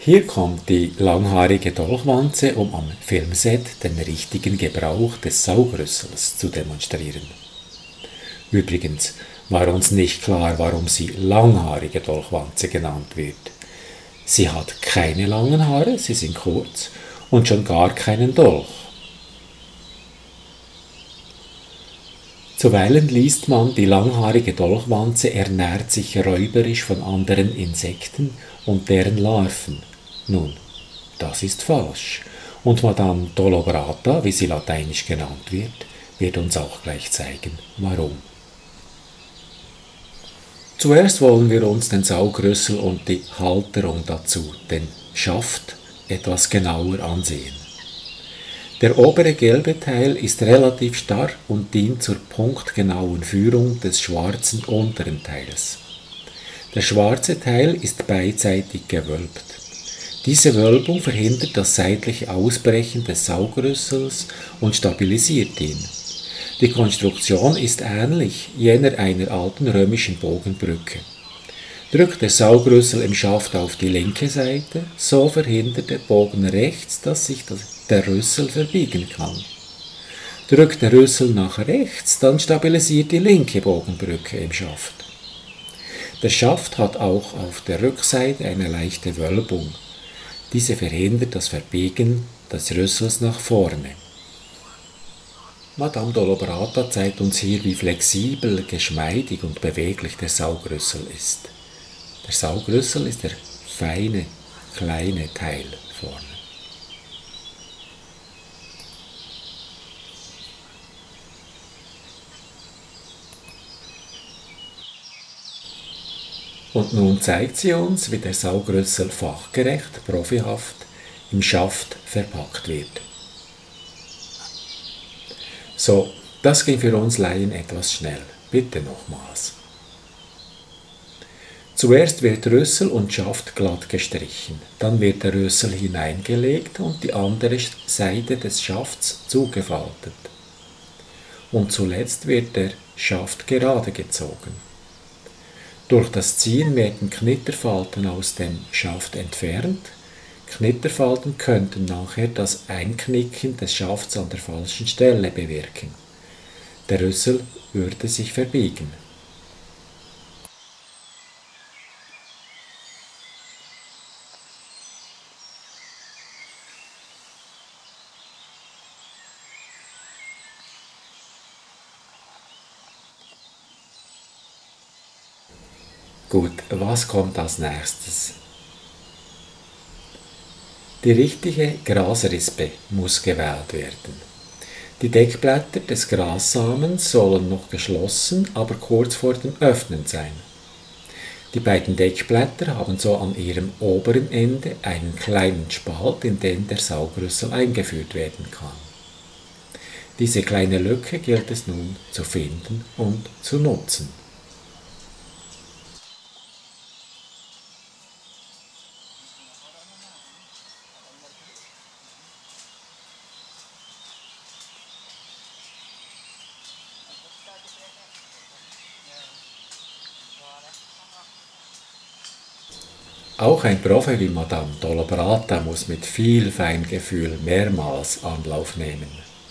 Hier kommt die langhaarige Dolchwanze, um am Filmset den richtigen Gebrauch des Saugrüssels zu demonstrieren. Übrigens war uns nicht klar, warum sie langhaarige Dolchwanze genannt wird. Sie hat keine langen Haare, sie sind kurz, und schon gar keinen Dolch. Zuweilen liest man, die langhaarige Dolchwanze ernährt sich räuberisch von anderen Insekten und deren Larven. Nun, das ist falsch. Und Madame Dolobrata, wie sie lateinisch genannt wird uns auch gleich zeigen, warum. Zuerst wollen wir uns den Saugrüssel und die Halterung dazu, den Schaft, etwas genauer ansehen. Der obere gelbe Teil ist relativ starr und dient zur punktgenauen Führung des schwarzen unteren Teils. Der schwarze Teil ist beidseitig gewölbt. Diese Wölbung verhindert das seitliche Ausbrechen des Saugrüssels und stabilisiert ihn. Die Konstruktion ist ähnlich jener einer alten römischen Bogenbrücke. Drückt der Saugrüssel im Schaft auf die linke Seite, so verhindert der Bogen rechts, dass sich der Rüssel verbiegen kann. Drückt der Rüssel nach rechts, dann stabilisiert die linke Bogenbrücke im Schaft. Der Schaft hat auch auf der Rückseite eine leichte Wölbung. Diese verhindert das Verbiegen des Rüssels nach vorne. Madame Dolobrata zeigt uns hier, wie flexibel, geschmeidig und beweglich der Saugrüssel ist. Der Saugrüssel ist der feine, kleine Teil vorne. Und nun zeigt sie uns, wie der Saugrüssel fachgerecht, profihaft im Schaft verpackt wird. So, das ging für uns Laien etwas schnell. Bitte nochmals. Zuerst wird Rüssel und Schaft glatt gestrichen, dann wird der Rüssel hineingelegt und die andere Seite des Schafts zugefaltet. Und zuletzt wird der Schaft gerade gezogen. Durch das Ziehen werden Knitterfalten aus dem Schaft entfernt. Knitterfalten könnten nachher das Einknicken des Schafts an der falschen Stelle bewirken. Der Rüssel würde sich verbiegen. Gut, was kommt als nächstes? Die richtige Grasrispe muss gewählt werden. Die Deckblätter des Grassamens sollen noch geschlossen, aber kurz vor dem Öffnen sein. Die beiden Deckblätter haben so an ihrem oberen Ende einen kleinen Spalt, in den der Saugrüssel eingeführt werden kann. Diese kleine Lücke gilt es nun zu finden und zu nutzen. Auch ein Profi wie Madame Dolobrata muss mit viel Feingefühl mehrmals Anlauf nehmen.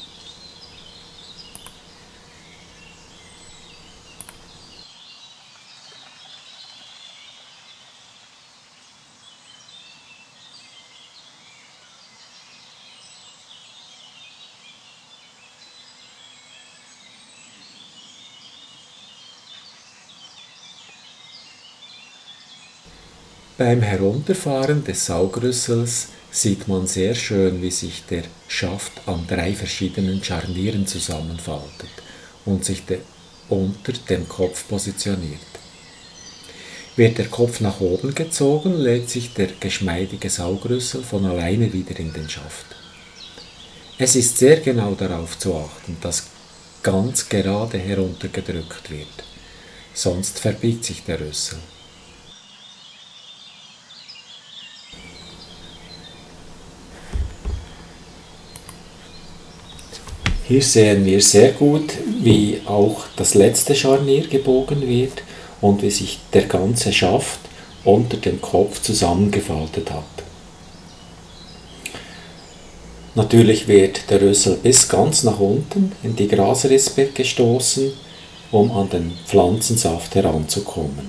Beim Herunterfahren des Saugrüssels sieht man sehr schön, wie sich der Schaft an 3 verschiedenen Scharnieren zusammenfaltet und sich unter dem Kopf positioniert. Wird der Kopf nach oben gezogen, legt sich der geschmeidige Saugrüssel von alleine wieder in den Schaft. Es ist sehr genau darauf zu achten, dass ganz gerade heruntergedrückt wird, sonst verbiegt sich der Rüssel. Hier sehen wir sehr gut, wie auch das letzte Scharnier gebogen wird und wie sich der ganze Schaft unter dem Kopf zusammengefaltet hat. Natürlich wird der Rüssel bis ganz nach unten in die Grasrispe gestoßen, um an den Pflanzensaft heranzukommen.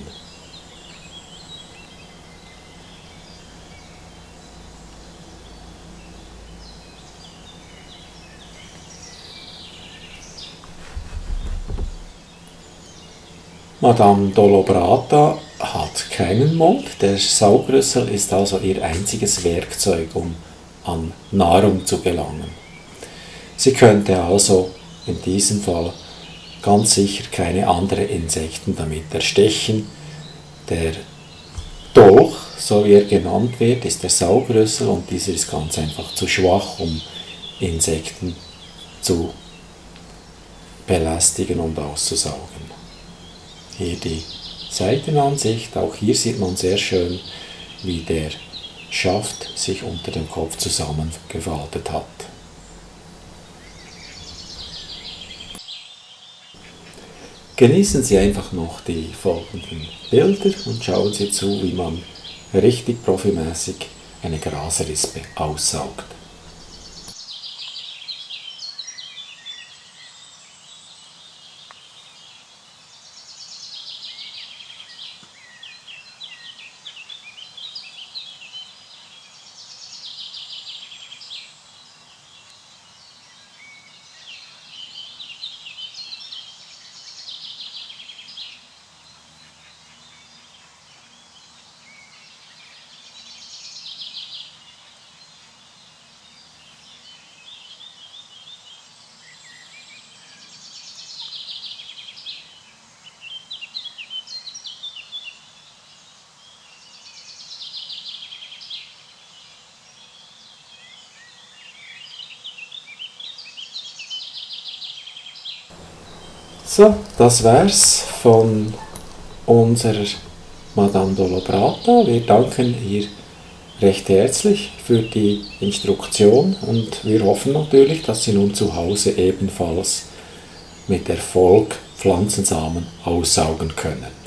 Madame Dolobrata hat keinen Mund, der Saugrüssel ist also ihr einziges Werkzeug, um an Nahrung zu gelangen. Sie könnte also in diesem Fall ganz sicher keine anderen Insekten damit erstechen. Der Dolch, so wie er genannt wird, ist der Saugrüssel und dieser ist ganz einfach zu schwach, um Insekten zu belästigen und auszusaugen. Hier die Seitenansicht, auch hier sieht man sehr schön, wie der Schaft sich unter dem Kopf zusammengefaltet hat. Genießen Sie einfach noch die folgenden Bilder und schauen Sie zu, wie man richtig profimäßig eine Grasrispe aussaugt. So, das wär's von unserer Madame Dolobrata. Wir danken ihr recht herzlich für die Instruktion und wir hoffen natürlich, dass Sie nun zu Hause ebenfalls mit Erfolg Pflanzensamen aussaugen können.